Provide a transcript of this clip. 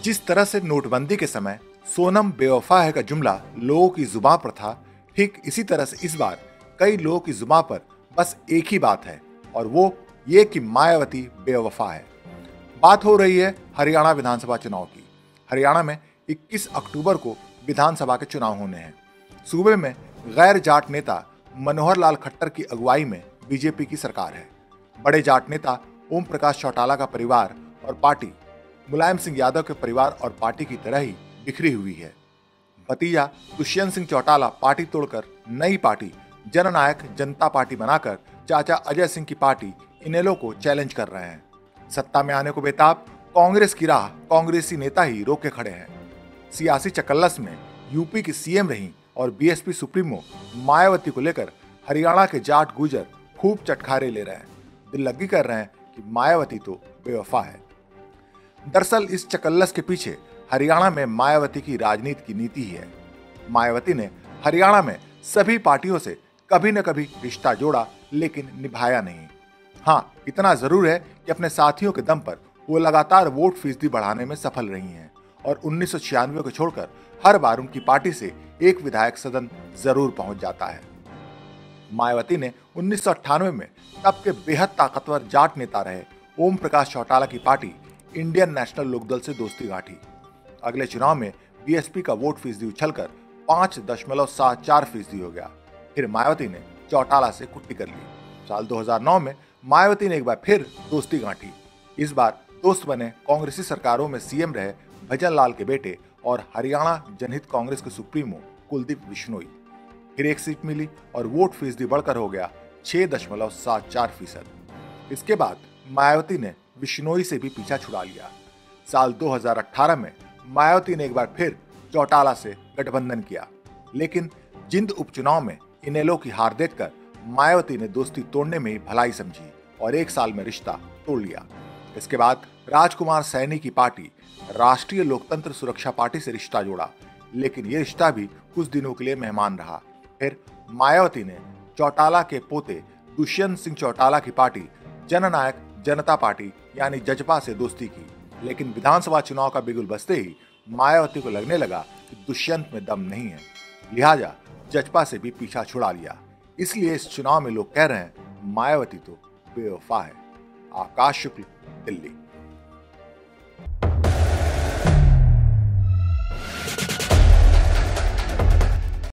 जिस तरह से नोटबंदी के समय सोनम बेवफा है का जुमला लोगों की जुबान पर था, ठीक इसी तरह से इस बार कई लोगों की जुबान पर बस एक ही बात है और वो ये कि मायावती बेवफा है। बात हो रही है हरियाणा विधानसभा चुनाव की। हरियाणा में 21 अक्टूबर को विधानसभा के चुनाव होने हैं। सूबे में गैर जाट नेता मनोहर लाल खट्टर की अगुवाई में बीजेपी की सरकार है। बड़े जाट नेता ओम प्रकाश चौटाला का परिवार और पार्टी मुलायम सिंह यादव के परिवार और पार्टी की तरह ही बिखरी हुई है। भतीजा दुष्यंत सिंह चौटाला पार्टी तोड़कर नई पार्टी जननायक जनता पार्टी बनाकर चाचा अजय सिंह की पार्टी इनेलो को चैलेंज कर रहे हैं। सत्ता में आने को बेताब कांग्रेस की राह कांग्रेसी नेता ही रोके खड़े हैं। सियासी चकल्लस में यूपी की सीएम रही और बीएसपी सुप्रीमो मायावती को लेकर हरियाणा के जाट गुर्जर खूब चटखारे ले रहे हैं। दिल लगी कर रहे हैं कि मायावती तो बेवफा है। दरअसल इस चकल्लस के पीछे हरियाणा में मायावती की राजनीति की नीति ही है। मायावती ने हरियाणा में सभी पार्टियों से कभी न कभी रिश्ता जोड़ा, लेकिन निभाया नहीं। हाँ, इतना जरूर है कि अपने साथियों के दम पर वो लगातार वोट फीसदी बढ़ाने में सफल रही हैं और 1996 को छोड़कर हर बार उनकी पार्टी से एक विधायक सदन जरूर पहुंच जाता है। मायावती ने 1998 में तब के बेहद ताकतवर जाट नेता रहे ओम प्रकाश चौटाला की पार्टी इंडियन नेशनल लोकदल से दोस्ती गांठी। अगले चुनाव में बीएसपी का वोट फीसदी उछलकर 5.74% हो गया। फिर मायावती ने चौटाला से कुट्टी कर ली। साल 2009 में मायावती ने एक बार फिर दोस्ती गांठी। इस बार दोस्त बने कांग्रेसी सरकारों में सीएम रहे भजन लाल के बेटे और हरियाणा जनहित कांग्रेस के सुप्रीमो कुलदीप बिश्नोई। फिर एक सीट मिली और वोट फीसदी बढ़कर हो गया 6.74%। इसके बाद मायावती ने बिश्नोई से भी पीछा छुड़ा लिया। साल 2018 में मायावती ने एक बार फिर चौटाला से गठबंधन किया, लेकिन जिंद उपचुनाव में इनेलो की हार देखकर मायावती ने दोस्ती तोड़ने में ही भलाई समझी और एक साल में रिश्ता तोड़ लिया। इसके बाद राजकुमार सैनी की पार्टी राष्ट्रीय लोकतंत्र सुरक्षा पार्टी से रिश्ता जोड़ा, लेकिन ये रिश्ता भी कुछ दिनों के लिए मेहमान रहा। फिर मायावती ने चौटाला के पोते दुष्यंत सिंह चौटाला की पार्टी जननायक जनता पार्टी यानी जजपा से दोस्ती की, लेकिन विधानसभा चुनाव का बिगुल बजते ही मायावती को लगने लगा कि दुष्यंत में दम नहीं है, लिहाजा जजपा से भी पीछा छुड़ा लिया। इसलिए इस चुनाव में लोग कह रहे हैं मायावती तो बेवफा है। आकाश शुक्ल, दिल्ली।